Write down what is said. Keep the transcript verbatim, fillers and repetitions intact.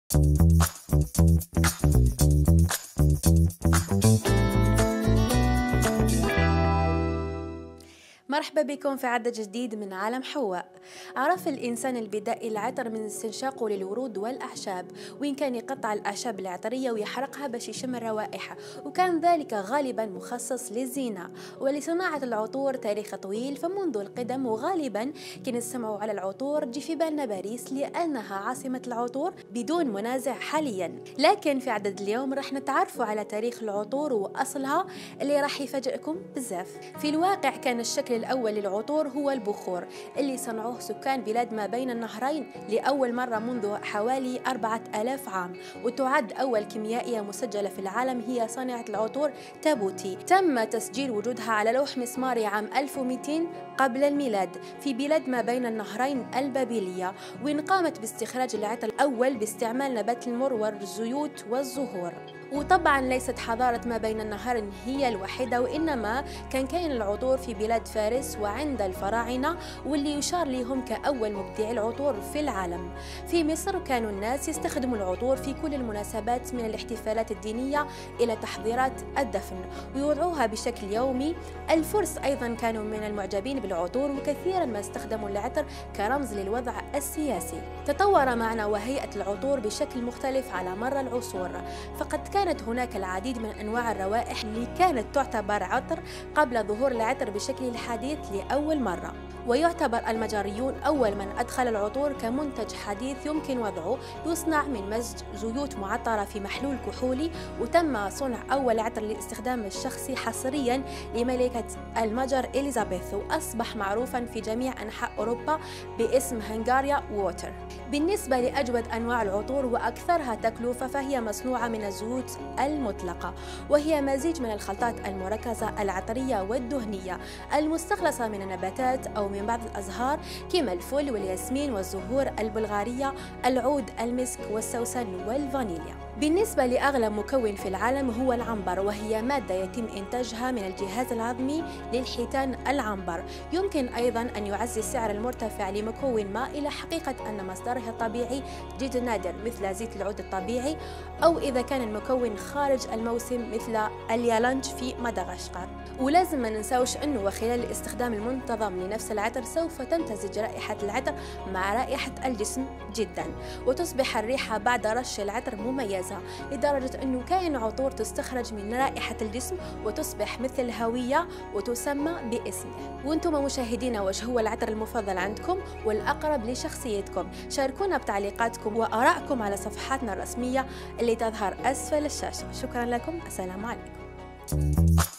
مرحبا بكم في عدد جديد من عالم حواء. عرف الإنسان البدائي العطر من استنشاقه للورود والأعشاب، وين كان يقطع الأعشاب العطرية ويحرقها باش يشم الروائح، وكان ذلك غالبا مخصص للزينة ولصناعة العطور. تاريخ طويل، فمنذ القدم وغالبا كان نسمعوا على العطور تجي في بالنا باريس لأنها عاصمة العطور بدون منازع حاليا. لكن في عدد اليوم راح نتعرفوا على تاريخ العطور وأصلها اللي راح يفاجئكم بزاف. في الواقع كان الشكل الأول للعطور هو البخور اللي صنعوه سكان بلاد ما بين النهرين لأول مرة منذ حوالي أربعة آلاف عام، وتعد أول كيميائية مسجلة في العالم هي صانعة العطور تابوتي. تم تسجيل وجودها على لوح مسماري عام ألف ومئتين قبل الميلاد في بلاد ما بين النهرين البابلية، وإن قامت باستخراج العطر الأول باستعمال نبات المر والزيوت والزهور. وطبعا ليست حضارة ما بين النهرين هي الوحيدة، وإنما كان كاين العطور في بلاد فارس وعند الفراعنة، واللي يشار لهم كأول مبدعي العطور في العالم. في مصر كانوا الناس يستخدموا العطور في كل المناسبات من الاحتفالات الدينية إلى تحضيرات الدفن ويوضعوها بشكل يومي. الفرس أيضا كانوا من المعجبين بالعطور، وكثيرا ما استخدموا العطر كرمز للوضع السياسي. تطور معنى وهيئة العطور بشكل مختلف على مر العصور، فقد كان كانت هناك العديد من أنواع الروائح اللي كانت تعتبر عطر قبل ظهور العطر بشكله الحديث لأول مرة. ويعتبر المجريون أول من أدخل العطور كمنتج حديث يمكن وضعه، يصنع من مزج زيوت معطرة في محلول كحولي. وتم صنع أول عطر للاستخدام الشخصي حصريا لملكة المجر إليزابيث، وأصبح معروفا في جميع أنحاء أوروبا باسم هنغاريا ووتر. بالنسبة لأجود أنواع العطور وأكثرها تكلفة، فهي مصنوعة من الزيوت المطلقة، وهي مزيج من الخلطات المركزة العطرية والدهنية المستخلصة من النباتات أو من بعض الأزهار كما الفل والياسمين والزهور البلغارية، العود، المسك والسوسن والفانيليا. بالنسبة لأغلى مكون في العالم هو العنبر، وهي مادة يتم إنتاجها من الجهاز الهضمي للحيتان العنبر. يمكن أيضا أن يعزز السعر المرتفع لمكون ما إلى حقيقة أن مصدره الطبيعي جدا نادر مثل زيت العود الطبيعي، أو إذا كان المكون خارج الموسم مثل اليالنج في مدغشقر. ولازم ما ننساوش أنه وخلال الاستخدام المنتظم لنفس العطر سوف تمتزج رائحة العطر مع رائحة الجسم جدا، وتصبح الريحة بعد رش العطر مميزة لدرجة أنه كاين عطور تستخرج من رائحة الجسم وتصبح مثل الهوية وتسمى باسمه. وانتم مشاهدينا، وش هو العطر المفضل عندكم والأقرب لشخصيتكم؟ شاركونا بتعليقاتكم وآرائكم على صفحاتنا الرسمية اللي تظهر أسفل الشاشة. شكرا لكم، السلام عليكم.